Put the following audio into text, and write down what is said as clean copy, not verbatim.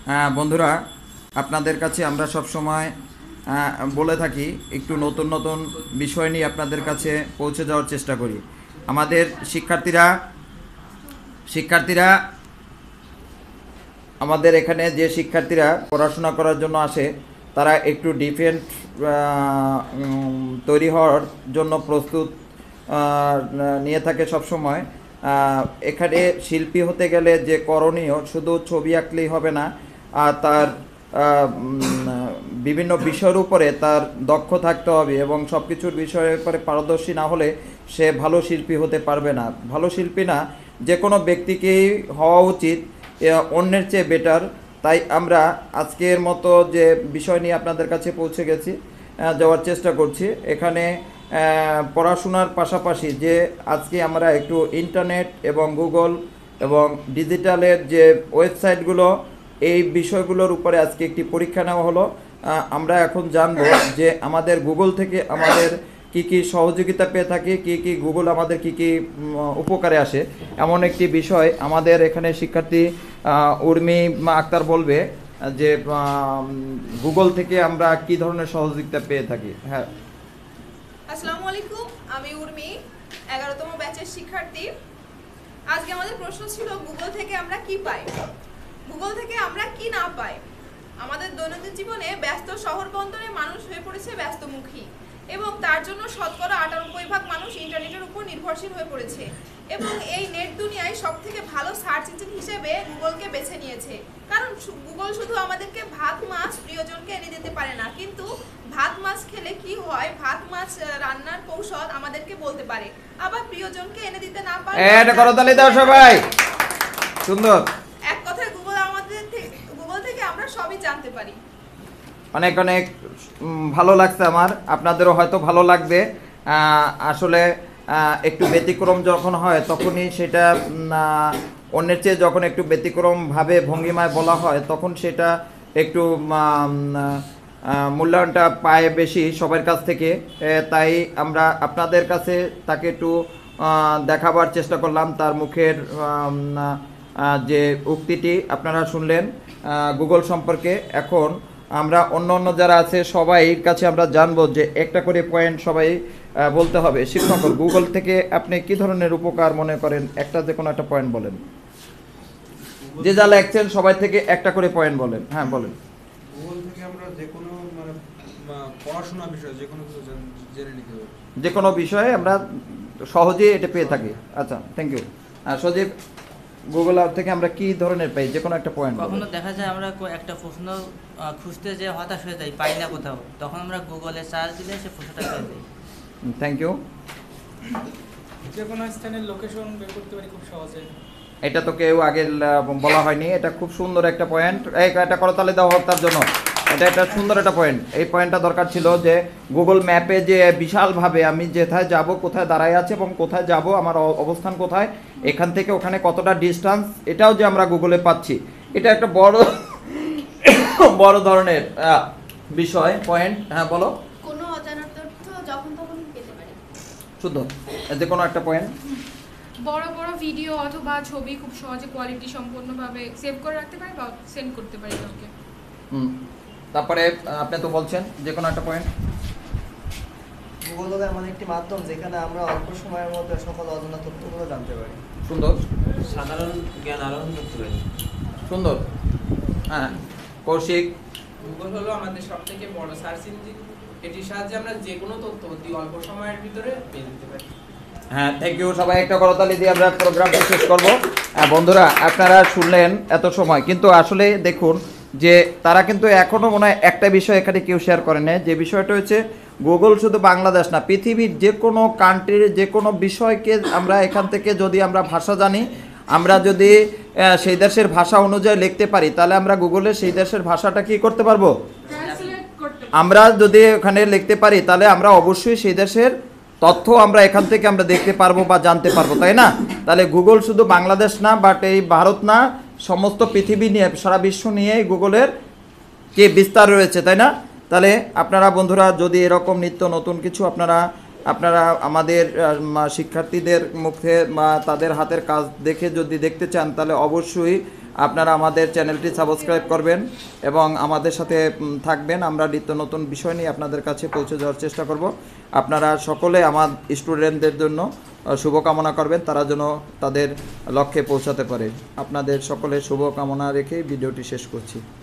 বন্ধুরা, আপনাদের কাছে আমরা সব সময় বলে থাকি একটু নতুন নতুন বিষয় নিয়ে আপনাদের কাছে পৌঁছে যাওয়ার চেষ্টা করি। আমাদের শিক্ষার্থীরা আমাদের এখানে যে শিক্ষার্থীরা পড়াশোনা করার জন্য আসে তারা একটু ডিফারেন্ট তৈরি হওয়ার জন্য প্রস্তুত নিয়ে থাকে সব সময়। এখানে শিল্পী হতে গেলে যে করণীয়, শুধু ছবি আঁকলেই হবে না, তার বিভিন্ন বিষয়ের উপরে তার দক্ষ থাকতে হবে এবং সব কিছুর বিষয়ের উপরে পারদর্শী না হলে সে ভালো শিল্পী হতে পারবে না। ভালো শিল্পী না, যে কোনো ব্যক্তিকেই হওয়া উচিত অন্যের চেয়ে বেটার। তাই আমরা আজকের মতো যে বিষয় নিয়ে আপনাদের কাছে পৌঁছে গেছি, যাওয়ার চেষ্টা করছি। এখানে পড়াশোনার পাশাপাশি যে আজকে আমরা একটু ইন্টারনেট এবং গুগল এবং ডিজিটালের যে ওয়েবসাইটগুলো, এই বিষয়গুলোর উপরে আজকে একটি পরীক্ষা নেওয়া হলো। আমরা এখন জানব যে আমাদের গুগল থেকে আমাদের কি কি সহযোগিতা পেয়ে থাকি, কি গুগল আমাদের কি উপকারে আসে, এমন একটি বিষয় আমাদের এখানে শিক্ষার্থী উর্মি আক্তার বলবে যে গুগল থেকে আমরা কি ধরনের সহযোগিতা পেয়ে থাকি। হ্যাঁ, আসসালামু আলাইকুম, আমি উর্মি, 11তম ব্যাচের শিক্ষার্থী। আজকে আমাদের প্রশ্ন ছিল গুগল থেকে আমরা কি পাই, গুগল থেকে আমরা কি না পাই। আমাদের দৈনন্দিন জীবনে ব্যস্ত শহর বন্দরে মানুষ হয়ে পড়েছে ব্যস্তমুখী এবং তার জন্য শতকরা 98% মানুষ ইন্টারনেটের উপর নির্ভরশীল হয়ে পড়েছে এবং এই নেট দুনিয়ায় সবথেকে ভালো সার্চ ইঞ্জিন হিসেবে গুগলকে বেছে নিয়েছে। কারণ গুগল শুধু আমাদেরকে ভাত মাছ প্রিয়জনকে এনে দিতে পারে না, কিন্তু ভাত মাছ খেলে কি হয়, ভাত মাছ রান্নার কৌশল আমাদেরকে বলতে পারে, আবার প্রিয়জনকে এনে দিতে না পারে। এটা করতালি দাও সবাই, সুন্দর। এক কথায় গুগল থেকে আমরা সবই জানতে পারি। অনেক অনেক ভালো লাগছে আমার, আপনাদেরও হয়তো ভালো লাগবে। আসলে একটু ব্যতিক্রম যখন হয় তখনই সেটা অন্যের চেয়ে যখন একটু ব্যতিক্রমভাবে ভঙ্গিমায় বলা হয় তখন সেটা একটু মূল্যায়নটা পায় বেশি সবার কাছ থেকে। তাই আমরা আপনাদের কাছে তাকে একটু দেখাবার চেষ্টা করলাম। তার মুখের যে উক্তিটি আপনারা শুনলেন গুগল সম্পর্কে। এখন আমরা অন্য যারা আছে সবাইয়ের কাছে আমরা জানবো যে একটা করে পয়েন্ট সবাই বলতে হবে। শিক্ষক, গুগল থেকে আপনি কি ধরনের উপকার মনে করেন, একটা যে কোনো একটা পয়েন্ট বলেন। যে যা লেখছেন সবাই থেকে একটা করে পয়েন্ট বলেন। হ্যাঁ বলেন। গুগল থেকে আমরা যে কোনো পড়াশোনা বিষয় যে কোনো কিছু জেনে নিতে পারি, যে কোনো বিষয়ে আমরা সহজেই এটা পেয়ে থাকি। আচ্ছা, থ্যাংক ইউ। সজীব, গুগল থেকে আমরা কি ধরনের পাই, যে কোনো একটা পয়েন্ট। কখনো দেখা যায় আমরা একটা প্রশ্ন খুঁজতে যে হতাশ হয়ে যাই, পাই না কোথাও, তখন আমরা গুগলে সার্চ দিলে সে প্রশ্নটা পেয়ে যাই। Thank you. যে কোনো স্থানের লোকেশন বের করতে পারি খুব সহজে। এটা তো কেউ আগে বলা হয়নি, এটা খুব সুন্দর একটা পয়েন্ট। এই একটা করতালি দেওয়া হোক তার জন্য। এটা একটা সুন্দর একটা পয়েন্ট। এই পয়েন্টটা দরকার ছিল যে গুগল ম্যাপে যে বিশালভাবে আমি যেথায় যাব, কোথায় দাঁড়ায় আছে এবং কোথায় যাব, আমার অবস্থান কোথায়, এখান থেকে ওখানে কতটা ডিস্টেন্স, এটাও যে আমরা গুগলে পাচ্ছি, এটা একটা বড় ধরনের বিষয়, পয়েন্ট। হ্যাঁ বলো। কোনো অজানা তথ্য যখন তখন পেতে পারি। সুন্দর, যে কোনো একটা পয়েন্ট। বড় বড় ভিডিও অথবা ছবি খুব সহজে কোয়ালিটি সম্পন্নভাবে সেভ করে রাখতে পারি বা সেন্ড করতে পারি কাউকে। তারপরে আপনি তো বলছেন যে কোনো একটা পয়েন্ট। গুগল হলো এমন একটি মাধ্যম যেখানে আমরা অল্প সময়ের মধ্যে সকল অজানা তথ্যগুলো জানতে পারি। সুন্দর। সাধারণ জ্ঞান আহরণ করতে পারি। সুন্দর। হ্যাঁ কৌশিক। গুগল হলো আমাদের সবথেকে বড় সার্চ ইঞ্জিন, এটির সাহায্যে আমরা যে কোনো তথ্য অতি অল্প সময়ের ভিতরে পেয়ে যেতে পারি। হ্যাঁ, থ্যাংক ইউ। সবাই একটা করতালি দিয়ে আমরা প্রোগ্রামটা শেষ করবো। বন্ধুরা, আপনারা শুনলেন এত সময়, কিন্তু আসলে দেখুন যে তারা কিন্তু এখনও মনে হয় একটা বিষয় এখানে কেউ শেয়ার করে না, যে বিষয়টা হচ্ছে গুগল শুধু বাংলাদেশ না, পৃথিবীর যে কোনো কান্ট্রির যে কোনো বিষয়কে আমরা এখান থেকে যদি আমরা ভাষা জানি, আমরা যদি সেই দেশের ভাষা অনুযায়ী লিখতে পারি, তাহলে আমরা গুগলে সেই দেশের ভাষাটা কি করতে পারবো। আমরা যদি ওখানে লিখতে পারি তাহলে আমরা অবশ্যই সেই দেশের তথ্য আমরা এখান থেকে আমরা দেখতে পারবো বা জানতে পারবো, তাই না? তাহলে গুগল শুধু বাংলাদেশ না, বাট এই ভারত না, সমস্ত পৃথিবী নিয়ে, সারা বিশ্ব নিয়ে গুগলের যে বিস্তার রয়েছে, তাই না? তাহলে আপনারা বন্ধুরা যদি এরকম নিত্য নতুন কিছু আপনারা আমাদের শিক্ষার্থীদের মুখে বা তাদের হাতের কাজ দেখে যদি দেখতে চান, তাহলে অবশ্যই আপনারা আমাদের চ্যানেলটি সাবস্ক্রাইব করবেন এবং আমাদের সাথে থাকবেন। আমরা নিত্য নতুন বিষয় নিয়ে আপনাদের কাছে পৌঁছে যাওয়ার চেষ্টা করব। আপনারা সকলে আমার স্টুডেন্টদের জন্য শুভকামনা করবেন, তারা যেন তাদের লক্ষ্যে পৌঁছাতে পারে। আপনাদের সকলের শুভকামনা রেখেই ভিডিওটি শেষ করছি।